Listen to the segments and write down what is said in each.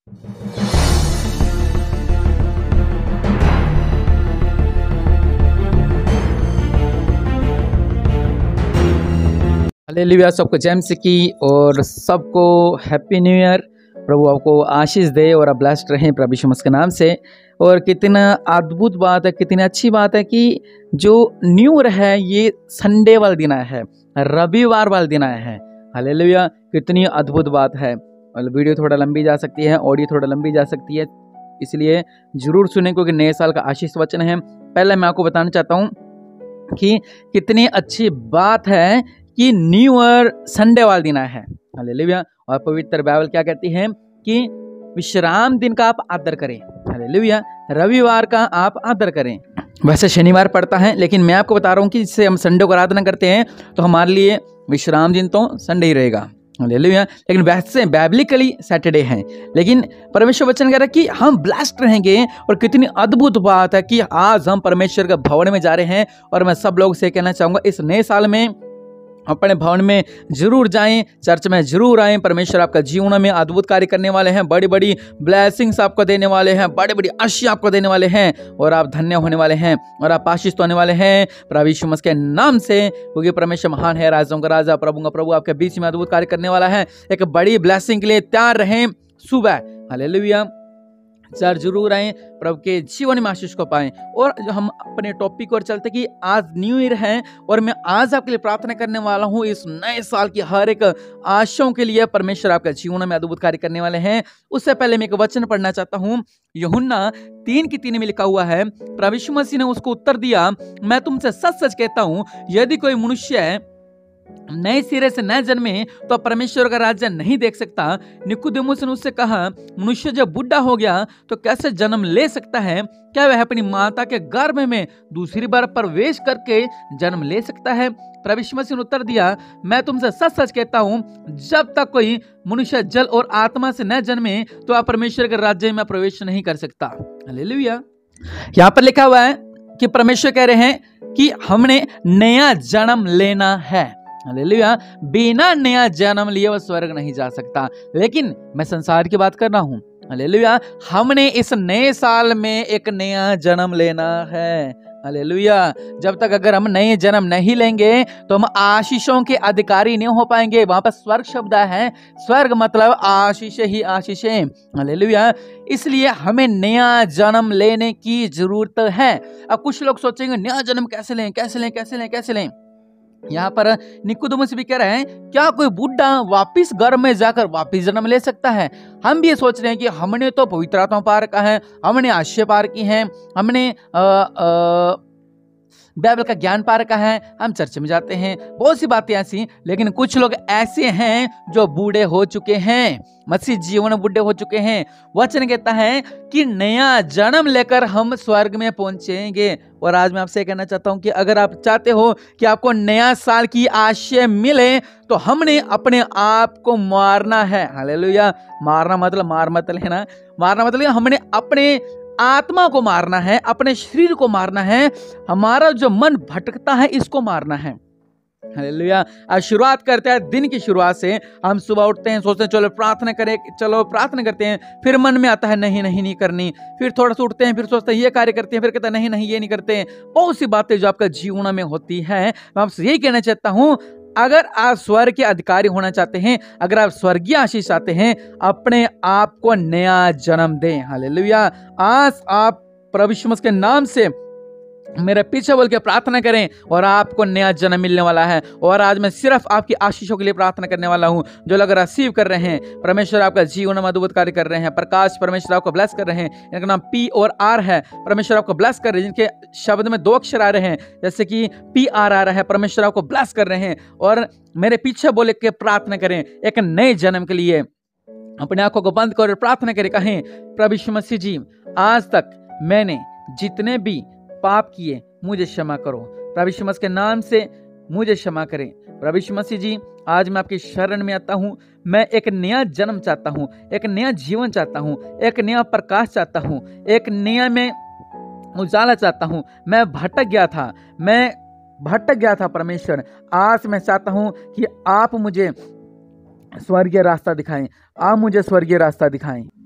Hallelujah, सबको जय मसीह की और सबको हैप्पी न्यू ईयर। प्रभु आपको आशीष दे और आप ब्लेस्ड रहें प्रभु यीशु मसीह के नाम से। और कितना अद्भुत बात है, कितनी अच्छी बात है कि जो न्यू ईयर है ये संडे वाला दिन आया है, रविवार वाला दिन आया है। हालेलुया, कितनी अद्भुत बात है। और वीडियो थोड़ा लंबी जा सकती है, ऑडियो थोड़ा लंबी जा सकती है, इसलिए जरूर सुने क्योंकि नए साल का आशीष वचन है। पहले मैं आपको बताना चाहता हूँ कि कितनी अच्छी बात है कि न्यू ईयर संडे वाला दिन आया है। हालेलुया। और पवित्र बाइबल क्या कहती है कि विश्राम दिन का आप आदर करें। हालेलुया, रविवार का आप आदर करें। वैसे शनिवार पड़ता है, लेकिन मैं आपको बता रहा हूँ कि जिससे हम संडे को आराधना करते हैं तो हमारे लिए विश्राम दिन तो संडे ही रहेगा। हालेलुया। लेकिन वैसे बाइबलिकली सैटरडे है, लेकिन परमेश्वर वचन कह रहा है कि हम ब्लेस्ड रहेंगे। और कितनी अद्भुत बात है कि आज हम परमेश्वर के भवन में जा रहे हैं। और मैं सब लोग से कहना चाहूँगा इस नए साल में अपने भवन में जरूर जाएं, चर्च में जरूर आएं। परमेश्वर आपका जीवन में अद्भुत कार्य करने वाले हैं, बड़ी बड़ी ब्लेसिंग्स आपको देने वाले हैं, बड़ी बड़ी आशीष आपको देने वाले हैं और आप धन्य होने वाले हैं और आप आशीष होने वाले हैं प्रभु यीशु मसीह के नाम से, क्योंकि परमेश्वर महान है, राजाओं का राजा, प्रभु का प्रभु आपके बीच में अद्भुत कार्य करने वाला है। एक बड़ी ब्लेसिंग के लिए तैयार रहें सुबह। हालेलुया, चर्च जरूर आए, प्रभु के जीवन में आशीष को पाएं। और जो हम अपने टॉपिक और चलते कि आज न्यू ईयर है और मैं आज आपके लिए प्रार्थना करने वाला हूं इस नए साल की हर एक आशाओं के लिए परमेश्वर आपका जीवन में अद्भुत कार्य करने वाले हैं। उससे पहले मैं एक वचन पढ़ना चाहता हूं। यूहन्ना 3:3 में लिखा हुआ है, प्रभु यीशु मसीह ने उसको उत्तर दिया, मैं तुमसे सच सच कहता हूं, यदि कोई मनुष्य नए सिरे से न जन्मे तो परमेश्वर का राज्य नहीं देख सकता। निकोदेमुस ने उससे कहा, मनुष्य जब बुढ़ा हो गया तो कैसे जन्म ले सकता है? क्या वह अपनी माता के गर्भ में दूसरी बार प्रवेश करके जन्म ले सकता है? प्रभु यीशु मसीह ने उत्तर दिया, मैं तुमसे सच सच कहता हूँ, जब तक कोई मनुष्य जल और आत्मा से न जन्मे तो आप परमेश्वर के राज्य में प्रवेश नहीं कर सकता। हालेलुया। यहाँ पर लिखा हुआ है कि परमेश्वर कह रहे हैं कि हमने नया जन्म लेना है। हालेलुया, बिना नया जन्म लिए वह स्वर्ग नहीं जा सकता। लेकिन मैं संसार की बात कर रहा हूं। हालेलुया, हमने इस नए साल में एक नया जन्म लेना है। हालेलुया, जब तक अगर हम नए जन्म नहीं लेंगे तो हम आशीषों के अधिकारी नहीं हो पाएंगे। वहां पर स्वर्ग शब्द है, स्वर्ग मतलब आशीष ही आशीषें। हालेलुया, इसलिए हमें नया जन्म लेने की जरूरत है। अब कुछ लोग सोचेंगे नया जन्म कैसे लें, कैसे लें, कैसे लें, कैसे लें। यहाँ पर निकोदेमुस भी कह रहे हैं, क्या कोई बुढ़ा वापिस गर्भ में जाकर वापिस जन्म ले सकता है? हम भी ये सोच रहे हैं कि हमने तो पवित्र आत्मा पार का है, हमने आश्चर्य पार की है, हमने बाइबल का ज्ञान पार का है, हम चर्च में जाते हैं, बहुत सी बातें ऐसी। लेकिन कुछ लोग ऐसे हैं जो बूढ़े हो चुके हैं, मसीह जीवन बूढ़े हो चुके हैं। वचन कहता है कि नया जन्म लेकर हम स्वर्ग में पहुंचेंगे। और आज मैं आपसे कहना चाहता हूं कि अगर आप चाहते हो कि आपको नया साल की आशीष मिले तो हमने अपने आप को मारना है। हालेलुया, मारना मतलब मार मत लेना, मारना मतलब हमने अपने आत्मा को मारना है, अपने शरीर को मारना है, हमारा जो मन भटकता है इसको मारना है। हालेलुया। आज शुरुआत करते हैं दिन की शुरुआत से। हम सुबह उठते हैं, सोचते हैं चलो प्रार्थना करें, चलो प्रार्थना करते हैं, फिर मन में आता है नहीं नहीं नहीं करनी, फिर थोड़ा सा उठते हैं, फिर सोचते हैं ये कार्य करते हैं, फिर कहते हैं नहीं नहीं ये नहीं करते। बहुत सी बातें जो आपका जीवन में होती है। मैं आपसे यही कहना चाहता हूँ, अगर आप स्वर्ग के अधिकारी होना चाहते हैं, अगर आप स्वर्गीय आशीष चाहते हैं, अपने आप को नया जन्म दें। हालेलुया। आज आप प्रभु यीशु मसीह के नाम से मेरे पीछे बोल के प्रार्थना करें और आपको नया जन्म मिलने वाला है। और आज मैं सिर्फ आपकी आशीषों के लिए प्रार्थना करने वाला हूं। जो लोग रिसीव कर रहे हैं, परमेश्वर आपका जीवन में अद्भुत कार्य कर रहे हैं। प्रकाश परमेश्वर आपको ब्लेस कर रहे हैं, इनका नाम पी और आर है, परमेश्वर आपको ब्लेस कर रहे हैं। जिनके शब्द में 2 अक्षर आ रहे हैं जैसे कि PR आ रहा है, परमेश्वर आपको ब्लेस कर रहे हैं। और मेरे पीछे बोल के प्रार्थना करें एक नए जन्म के लिए। अपने आंखों को बंद कर प्रार्थना करें, कहें प्रभु यीशु मसीह जी, आज तक मैंने जितने भी पाप किए मुझे क्षमा करो, प्रभु यीशु मसीह के नाम से मुझे क्षमा करें। प्रभु यीशु मसीह जी, आज मैं आपकी शरण में आता हूँ। मैं एक नया जन्म चाहता हूँ, एक नया जीवन चाहता हूँ, एक नया प्रकाश चाहता हूँ, एक नया मैं उजाला चाहता हूँ। मैं भटक गया था परमेश्वर। आज मैं चाहता हूँ कि आप मुझे स्वर्गीय रास्ता दिखाएं, आप मुझे स्वर्गीय रास्ता दिखाएं।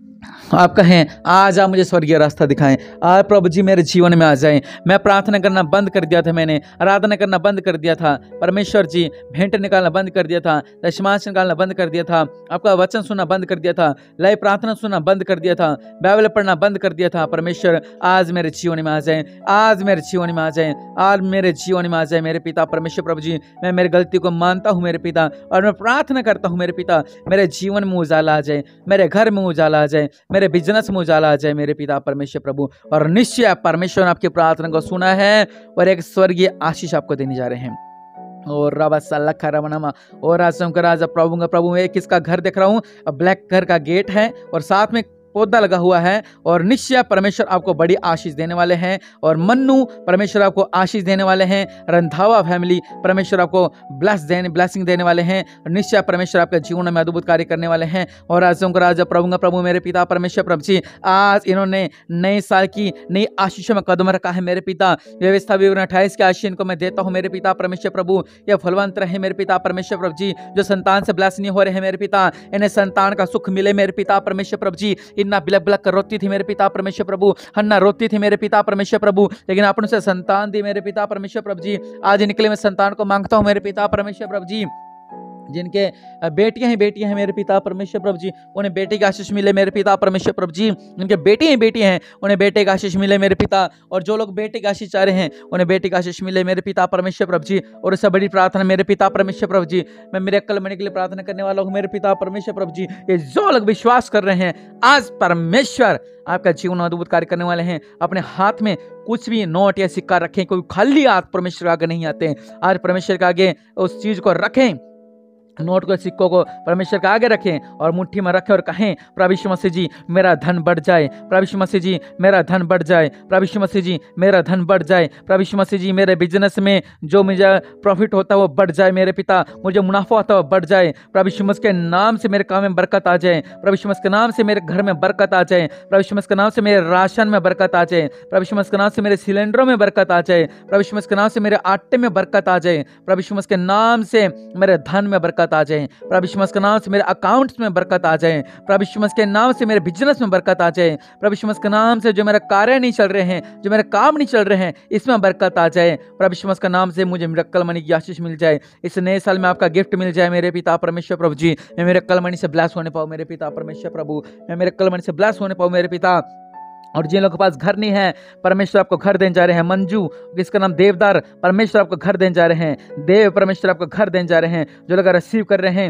आप कहें आज आप मुझे स्वर्गीय रास्ता दिखाएं, आज प्रभु जी मेरे जीवन में आ जाएं। मैं प्रार्थना करना बंद कर दिया था, मैंने आराधना करना बंद कर दिया था, परमेश्वर जी भेंट निकालना बंद कर दिया था, दशमांश निकालना बंद कर दिया था, आपका वचन सुनना बंद कर दिया था, लाइव प्रार्थना सुनना बंद कर दिया था, बाइबल पढ़ना बंद कर दिया था। परमेश्वर आज मेरे जीवन में आ जाए, आज मेरे जीवन में आ जाए, आज मेरे जीवन में आ जाए मेरे पिता परमेश्वर। प्रभु जी मैं मेरी गलती को मानता हूँ मेरे पिता, और मैं प्रार्थना करता हूँ मेरे पिता, मेरे जीवन में उजाला आ जाए, मेरे घर में उजाला आ जाए, मेरे बिजनेस में उजाला आ जाए मेरे पिता परमेश्वर प्रभु। और निश्चय परमेश्वर आपकी प्रार्थना को सुना है और एक स्वर्गीय आशीष आपको देने जा रहे हैं। और रबा सल्लखा रमनमा और राजम का राजा प्रभु मैं किसका घर देख रहा हूँ, ब्लैक घर का गेट है और साथ में पौधा लगा हुआ है, और निश्चय परमेश्वर आपको बड़ी आशीष देने वाले हैं। और मन्नू परमेश्वर आपको आशीष देने वाले हैं, रंधावा फैमिली परमेश्वर आपको ब्लेसिंग देने वाले हैं, निश्चय परमेश्वर आपके जीवन में अद्भुत कार्य करने वाले हैं। और राजों का राजा प्रभु मेरे पिता परमेश्वर प्रभु जी आज इन्होंने नए साल की नई आशीषों में कदम रखा है मेरे पिता। व्यवस्था विवरण 28 की आशीष इनको मैं देता हूँ मेरे पिता परमेश्वर प्रभु। यह फलवंत रहे मेरे पिता परमेश्वर प्रभु जी, जो संतान से ब्लेस नहीं हो रहे हैं मेरे पिता, इन्हें संतान का सुख मिले मेरे पिता परमेश्वर प्रभु जी। इन्ना बिलक बिलक कर रोती थी मेरे पिता परमेश्वर प्रभु, हन्ना रोती थी मेरे पिता परमेश्वर प्रभु, लेकिन आपने उसे संतान दी मेरे पिता परमेश्वर प्रभु जी। आज निकले मैं संतान को मांगता हूं मेरे पिता परमेश्वर प्रभु जी। जिनके बेटियां हैं मेरे पिता परमेश्वर प्रभु जी, उन्हें बेटे की आशीष मिले मेरे पिता परमेश्वर प्रभु जी। जिनके बेटियां हैं उन्हें बेटे की आशीष मिले मेरे पिता, और जो लोग बेटे की आशीष चाह रहे हैं उन्हें बेटे की आशीष मिले मेरे पिता परमेश्वर प्रभु जी। और इससे बड़ी प्रार्थना मेरे पिता परमेश्वर प्रभु जी, मैं मिरेकल मनी के लिए प्रार्थना करने वाला हूँ मेरे पिता परमेश्वर प्रभु जी। ये जो लोग विश्वास कर रहे हैं आज परमेश्वर आपका जीवन अद्भुत कार्य करने वाले हैं। अपने हाथ में कुछ भी नोट या सिक्का रखें, कोई खाली हाथ परमेश्वर के आगे नहीं आते। आज परमेश्वर के आगे उस चीज को रखें, नोट को सिक्कों को परमेश्वर के आगे रखें और मुट्ठी में रखें और कहें प्रभु यीशु मसीह जी मेरा धन बढ़ जाए, प्रभु यीशु मसीह जी मेरा धन बढ़ जाए, प्रभु यीशु मसीह जी मेरा धन बढ़ जाए, प्रभु यीशु मसीह जी मेरे बिजनेस में जो मुझे प्रॉफिट होता है वो बढ़ जाए मेरे पिता, मुझे मुनाफा होता है वो बढ़ जाए, प्रभु यीशु मसीह के नाम से मेरे काम में बरकत आ जाए, प्रभु यीशु मसीह के नाम से मेरे घर में बरकत आ जाए, प्रभु यीशु मसीह के नाम से मेरे राशन में बरकत आ जाए, प्रभु यीशु मसीह के नाम से मेरे सिलेंडरों में बरकत आ जाए, प्रभु यीशु मसीह के नाम से मेरे आटे में बरकत आ जाए, प्रभु यीशु मसीह के नाम से मेरे धन में बरकत आ जाए, प्रभु यीशु मसीह के नाम से मेरे अकाउंट्स में बरकत आ जाए, प्रभु यीशु मसीह के नाम से मेरे बिजनेस में बरकत आ जाए, प्रभु यीशु मसीह के नाम से जो मेरे कार्य नहीं चल रहे हैं, जो मेरे काम नहीं चल रहे हैं इसमें बरकत आ जाए, प्रभु यीशु मसीह के नाम से मुझे मिरेकल मनी की आशीष मिल जाए, इस नए साल में आपका गिफ्ट मिल जाए मेरे पिता परमेश्वर प्रभु जी। मैं मिरेकल मनी से ब्लेस होने पाऊं मेरे पिता परमेश्वर प्रभु, मैं मिरेकल मनी से ब्लेस होने पाऊं मेरे पिता। और जिन लोगों के पास घर नहीं है परमेश्वर आपको घर देने जा रहे हैं। मंजू जिसका नाम देवदार परमेश्वर आपको घर देने जा रहे हैं, देव परमेश्वर आपको घर देने जा रहे हैं, जो लोग रिसीव कर रहे हैं।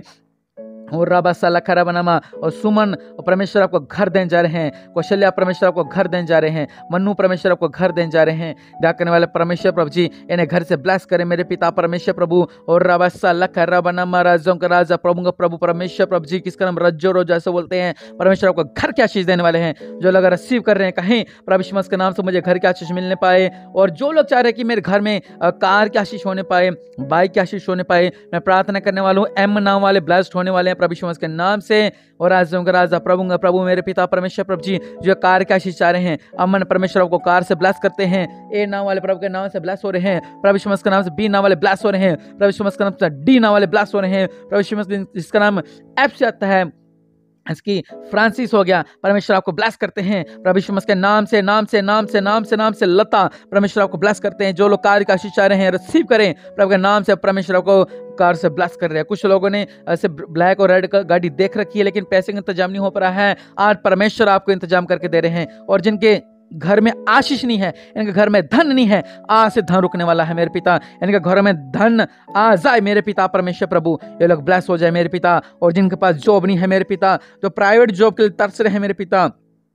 और राबासा लखरा बनामा और सुमन परमेश्वर आपको घर देने जा रहे हैं, कौशल्या परमेश्वर आपको घर देने जा रहे हैं, मन्नू परमेश्वर आपको घर देने जा रहे हैं। दया करने वाले परमेश्वर प्रभु जी इन्हें घर से ब्लेस करें मेरे पिता परमेश्वर प्रभु। और राबासा लखरा बनामा राजों का राजा प्रभु का प्रभु परमेश्वर प्रभु जी, किसका नाम रज्जो रोजा ऐसे बोलते हैं, परमेश्वर आपको घर की आशीष देने वाले हैं। जो लोग रिसीव कर रहे हैं कहें प्रभु यीशु मसीह के नाम से मुझे घर की आशीष मिलने पाए। और जो लोग चाह रहे हैं कि मेरे घर में कार की आशीष होने पाए, बाइक की आशीष होने पाए, मैं प्रार्थना करने वाला हूँ एम नाम वाले ब्लेस्ड होने वाले हैं प्रभु यीशु मसीह के नाम से। और राजा का राजा प्रभु का प्रभु मेरे पिता परमेश्वर प्रभु जी, जो कार की आशीष चाह रहे हैं अमन परमेश्वर आपको कार से ब्लेस करते हैं। ए नाम वाले प्रभु के नाम से ब्लेस हो रहे हैं, प्रभु यीशु मसीह के नाम से बी नाम वाले ब्लेस हो रहे हैं, प्रभु यीशु मसीह के नाम से डी नाम वाले ब्लेस हो रहे हैं, प्रभु यीशु मसीह जिसका नाम एफ से आता है इसकी फ्रांसिस हो गया, परमेश्वर आपको ब्लेस करते हैं प्रभु यीशु मसीह के नाम से नाम से नाम से नाम से नाम से लता परमेश्वर आपको ब्लेस करते हैं। जो लोग कार की आशीष चाह रहे हैं रिसीव करें प्रभु के नाम से, परमेश्वर आपको कार से ब्लेस कर रहे हैं। कुछ लोगों ने ऐसे ब्लैक और रेड गाड़ी देख रखी है लेकिन पैसे का इंतजाम नहीं हो पा रहा है, आज परमेश्वर आपको इंतजाम करके दे रहे हैं। और जिनके घर में आशीष नहीं है, इनके घर में धन नहीं है, आज से धन रुकने वाला है मेरे पिता, इनके घर में धन आ जाए मेरे पिता परमेश्वर प्रभु, ये लोग ब्लेस हो जाए मेरे पिता। और जिनके पास जॉब नहीं है मेरे पिता, जो प्राइवेट जॉब के लिए तरस रहे हैं मेरे पिता,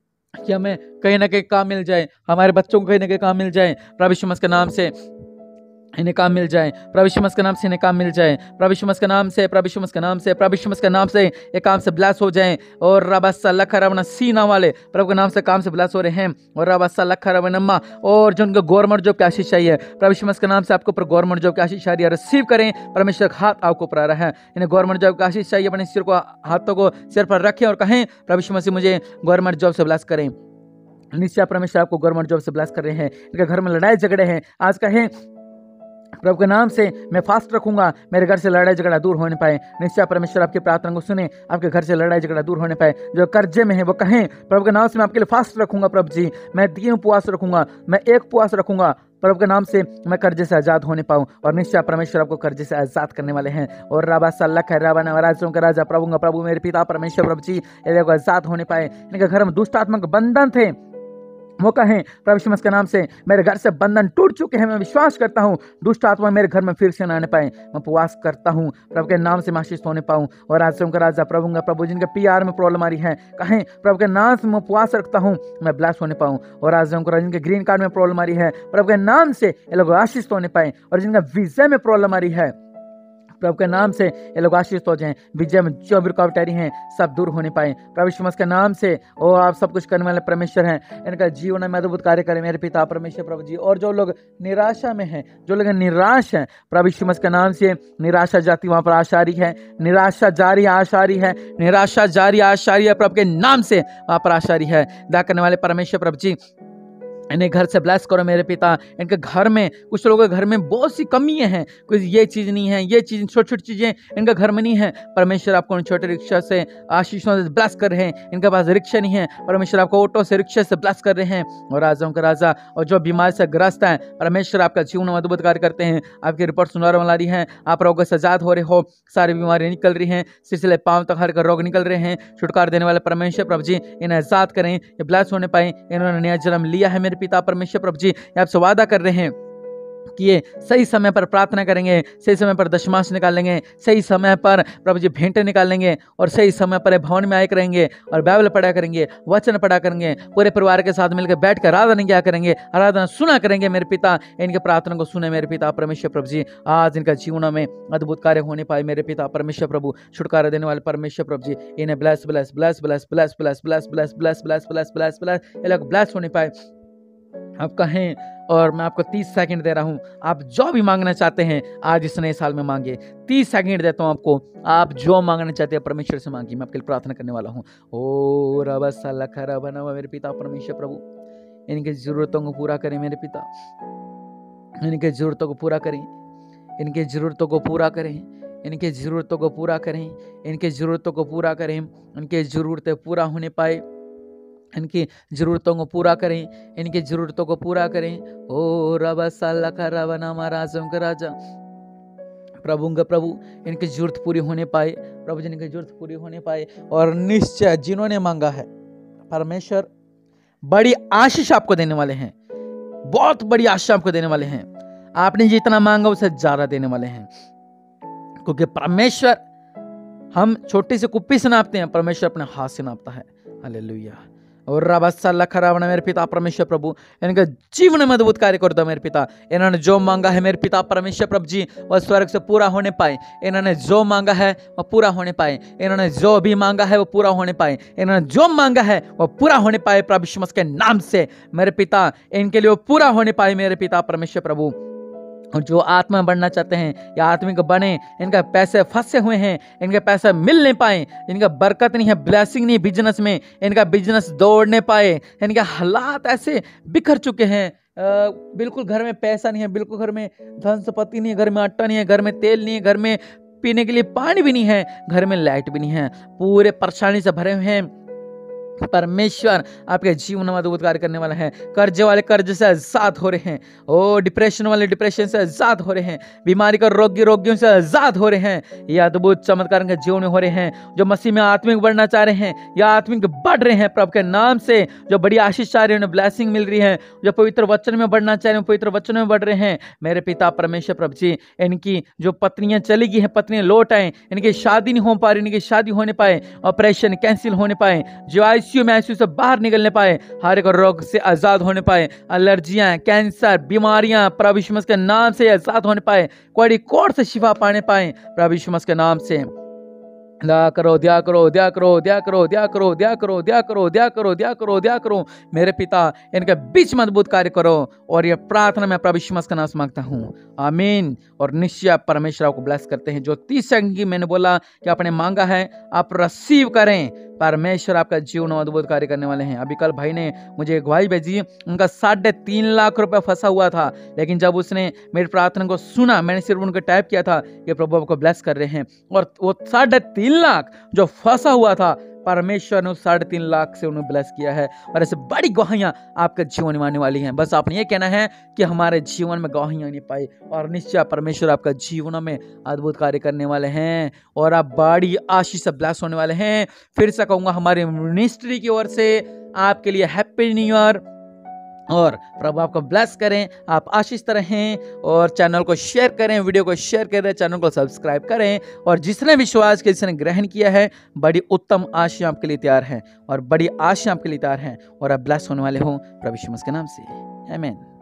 कि हमें कहीं ना कहीं काम मिल जाए, हमारे बच्चों को कहीं ना कहीं काम मिल जाए, प्रभु यीशु मसीह के नाम से इन्हें काम मिल जाए, प्रभु यीशु मसीह के नाम से इन्हें काम मिल जाए, प्रभु यीशु मसीह के नाम से, प्रभु यीशु मसीह के नाम से, प्रभु यीशु मसीह के नाम से ये काम से ब्लेस हो जाएं। और रबासा लखरवना सीना वाले प्रभु के नाम से काम से ब्लेस हो रहे हैं। और रबासा लखरवनमा, और जो उनको गवर्नमेंट जॉब की आशीष चाहिए प्रभु यीशु मसीह के नाम से आपको ऊपर गवर्नमेंट जॉब की आशीष आ रही है, रिसीव करें। परमेश्वर का हाथ आपको ऊपर आ रहा है, इन्हें गवर्नमेंट जॉब की आशीष चाहिए, अपने सिर को हाथों को सिर पर रखें और कहें प्रभु यीशु मसीह मुझे गवर्नमेंट जॉब से ब्लेस करें। निश्चय परमेश्वर आपको गवर्नमेंट जॉब से ब्लेस कर रहे हैं। इनके घर में लड़ाई झगड़े हैं, आज कहें प्रभु के नाम से मैं फास्ट रखूंगा, मेरे घर से लड़ाई झगड़ा दूर होने पाए। निश्चय परमेश्वर आपकी प्रार्थना को सुने, आपके घर से लड़ाई झगड़ा दूर होने पाए। जो कर्जे में है वो कहें, प्रभु के नाम से मैं आपके लिए फास्ट रखूंगा। प्रभु जी, मैं 3 उपवास रखूंगा, मैं 1 उपवास रखूंगा, प्रभु के नाम से मैं कर्जे से आजाद होने पाऊं। और निश्चय परमेश्वर आपको कर्जे से आजाद करने वाले हैं। और राबा सल्लख है, राबा नवराजों का राजा, प्रभु मेरे पिता परमेश्वर प्रभु जी, ये लोग आजाद होने पाए। इनके घर में दुष्ट आत्मा के बंधन थे, वो कहें प्रभु यीशु मसीह के नाम से मेरे घर से बंधन टूट चुके हैं। मैं विश्वास करता हूँ दुष्ट आत्मा मेरे घर में फिर से न आने पाए। मैं उपवास करता हूँ, प्रभु के नाम से मैं आशीष होने पाऊँ। और राजाओं का राजा, प्रभु जिनके PR में प्रॉब्लम आ रही है, कहें प्रभु के नाम से मैं उपवास रखता हूँ, मैं ब्लेस होने पाऊँ। और राजाओं का राजा, जिनके ग्रीन कार्ड में प्रॉब्लम आ रही है, प्रभु के नाम से ये लोग आशीष होने पाए। और जिनका वीजा में प्रॉब्लम आ रही है, प्रभु के नाम से ये लोग आशीष हो जाएं। विजय में जो भी रुकावटें आ रही हैं सब दूर होने पाए। प्रभु यीशु मसीह के नाम से ओ आप सब कुछ करने वाले परमेश्वर हैं, इनका जीवन में अद्भुत कार्य करें मेरे पिता परमेश्वर प्रभु जी। और जो लोग निराशा में हैं, जो लोग निराश हैं, प्रभु यीशु मसीह के नाम से निराशा जाती वहां पर आशा रही है, निराशा जारी आशा रही है, निराशा जारी आशा रही है, प्रभु के नाम से वहां पर आशा रही है। दया करने वाले परमेश्वर प्रभु जी, इन्हें घर से ब्लेस करो मेरे पिता। इनके घर में, कुछ लोगों के घर में बहुत सी कमियां हैं, कुछ ये चीज़ नहीं है, ये चीज़ छोटी छोटी चीज़ें इनके घर में नहीं है। परमेश्वर आपको उन छोटे रिक्शा से आशीषों से ब्लेस कर रहे हैं। इनके पास रिक्शा नहीं है, परमेश्वर आपको ऑटो से रिक्शा से ब्लेस कर रहे हैं। और राजाओं का राजा, और जो बीमारी से ग्रस्त है, परमेश्वर आपका जीवन में अद्भुत कार्य करते हैं। आपकी रिपोर्ट सुनवाने वाली है, आप रोगों से आजाद हो रहे हो, सारी बीमारियां निकल रही हैं, सिलसिले पाँव तक हर रोग निकल रहे हैं। छुटकारा देने वाले परमेश्वर प्रभु जी इन्हें आजाद करें, ये ब्लेस होने पाए। इन्होंने नया जन्म लिया है मेरे पिता परमेश्वर प्रभु जी, आपसे वादा कर रहे हैं कि ये सही समय पर प्रार्थना करेंगे, सही समय पर दशमांश निकालेंगे, सही समय पर प्रभु जी भेंटें निकालेंगे, और सही समय पर भवन में आए करेंगे और बाइबल पढ़ा करेंगे, वचन पढ़ा करेंगे, पूरे परिवार के साथ मिलकर बैठ कर आराधना किया करेंगे, आराधना सुना करेंगे मेरे पिता। इनके प्रार्थना को सुने मेरे पिता परमेश्वर प्रभु जी। आज इनका जीवन में अद्भुत कार्य होने पाए मेरे पिता परमेश्वर प्रभु। छुटकारा देने वाले परमेश्वर प्रभु जी, इन्हें bless bless bless bless bless bless bless bless bless bless bless bless bless ये लोग ब्लेस होने पाए। आप कहें, और मैं आपको 30 सेकंड दे रहा हूं, आप जो भी मांगना चाहते हैं आज इस नए साल में मांगे। 30 सेकंड देता हूं आपको, आप जो मांगना चाहते हैं परमेश्वर से मांगिए। मैं आपके लिए प्रार्थना करने वाला हूं। ओ रबा सल्ला खरा बना मेरे पिता परमेश्वर प्रभु, इनकी जरूरतों को पूरा करें मेरे पिता, इनकी जरूरतों को पूरा करें, इनकी जरूरतों को पूरा करें, इनकी जरूरतों को पूरा करें, इनकी जरूरतों को पूरा करें, इनकी जरूरतें पूरा होने पाए, इनकी ज़रूरतों को पूरा करें, इनकी ज़रूरतों को पूरा करें। ओ रबा सल्ला खरा बना महाराजों का राजा, प्रभु इनकी जरूरत पूरी होने पाए, प्रभु जी इनकी जरूरत पूरी होने पाए। और निश्चय जिन्होंने मांगा है, परमेश्वर बड़ी आशीष आपको देने वाले हैं, बहुत बड़ी आशीष आपको देने वाले हैं। आपने जितना मांगा उससे ज़्यादा देने वाले हैं, क्योंकि परमेश्वर, हम छोटी सी कुप्पी से नापते हैं, परमेश्वर अपने हाथ से नापता है। हालेलुया। और रबा खराबना मेरे पिता परमेश्वर प्रभु, इनके जीवन में अद्भुत कार्य कर दो मेरे पिता। इन्होंने जो मांगा है मेरे पिता परमेश्वर प्रभु जी, वह स्वर्ग से पूरा होने पाए। इन्होंने जो मांगा है वह पूरा होने पाए, इन्होंने जो भी मांगा है वह पूरा होने पाए, इन्होंने जो मांगा है वह पूरा होने पाए प्रभु यीशु मसीह के नाम से मेरे पिता। इनके लिए वो पूरा होने पाए मेरे पिता परमेश्वर प्रभु। और जो आत्मा बनना चाहते हैं या आत्मिक बने, इनका पैसे फंसे हुए हैं, इनके पैसे मिल नहीं पाए, इनका बरकत नहीं है, ब्लेसिंग नहीं बिजनेस में, इनका बिजनेस दौड़ने पाए, इनके हालात ऐसे बिखर चुके हैं, बिल्कुल घर में पैसा नहीं है, बिल्कुल घर में धन संपत्ति नहीं है, घर में आटा नहीं है, घर में तेल नहीं है, घर में पीने के लिए पानी भी नहीं है, घर में लाइट भी नहीं है, पूरे परेशानी से भरे हुए हैं। परमेश्वर आपके जीवन में अद्भुत कार्य करने वाला है। कर्ज वाले कर्ज से आजाद हो रहे हैं, ओ डिप्रेशन वाले डिप्रेशन से आजाद हो रहे हैं, बीमारी का रोगियों से आजाद हो रहे हैं। ये अद्भुत चमत्कार के जीवन में हो रहे हैं। जो मसीह में आत्मिक बढ़ना चाह रहे हैं या आत्मिक बढ़ रहे हैं प्रभु के नाम से, जो बड़ी आशीष चाह रहे हैं, उन्हें ब्लेसिंग मिल रही है, जो पवित्र वचन में बढ़ना चाह रहे हैं पवित्र वचन में बढ़ रहे हैं मेरे पिता परमेश्वर प्रभु जी। इनकी जो पत्नियां चली गई हैं, पत्नियां लौट आए, इनकी शादी नहीं हो पा रही, इनकी शादी होने पाए, ऑपरेशन कैंसिल होने पाए, जो आईसीयू से बाहर निकलने पाए, हर एक रोग से आजाद होने पाए, एलर्जियां, कैंसर, बीमारियां प्रभु यीशु मसीह के नाम से आजाद होने पाए, कोई कोर्ट से शिफा पाने पाए प्रभु यीशु मसीह के नाम से। दया करो, दया करो, दया करो, दया करो, दया करो, दया करो, दया करो, दया करो, दया करो, दया करो मेरे पिता। इनके बीच में अद्भुत कार्य करो। और ये प्रार्थना मैं प्रभु यीशु मसीह के नाम से मांगता हूँ, आमीन। और निश्चय परमेश्वर आपको ब्लेस करते हैं। जो 30 सेकंड की मैंने बोला कि आपने मांगा है, आप रिसीव करें, परमेश्वर आपका जीवन में अद्भुत कार्य करने वाले हैं। अभी कल भाई ने मुझे गवाही भेजी, उनका 3.5 लाख रुपया फंसा हुआ था, लेकिन जब उसने मेरी प्रार्थना को सुना, मैंने सिर्फ उनको टाइप किया था कि प्रभु आपको ब्लेस कर रहे हैं, और वो 3.5 लाख जो फंसा हुआ था, परमेश्वर ने उस 3.5 लाख से उन्हें ब्लेस किया है। और ऐसे बड़ी गवाहियां आपके जीवन में आने वाली हैं। बस आपने ये कहना है कि हमारे जीवन में गवाहियां नहीं पाई, और निश्चय परमेश्वर आपका जीवन में अद्भुत कार्य करने वाले हैं और आप बड़ी आशीष से ब्लेस होने वाले हैं। फिर से कहूंगा, हमारे मिनिस्ट्री की ओर से आपके लिए हैप्पी न्यू ईयर, और प्रभु आपको ब्लेस करें, आप आशीष रहें। और चैनल को शेयर करें, वीडियो को शेयर करें, चैनल को सब्सक्राइब करें। और जिसने विश्वास किया, जिसने ग्रहण किया है, बड़ी उत्तम आशीष आपके लिए तैयार है, और बड़ी आशीष आपके लिए तैयार है, और आप ब्लेस होने वाले हो प्रभु यीशु मसीह के नाम से। आमीन।